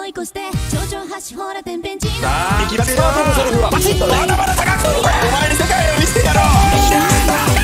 い越して頂上発ほら天変地異さあいきますよ。そのセリフはバチッとまだまだ高くお前に世界を見せてやろう。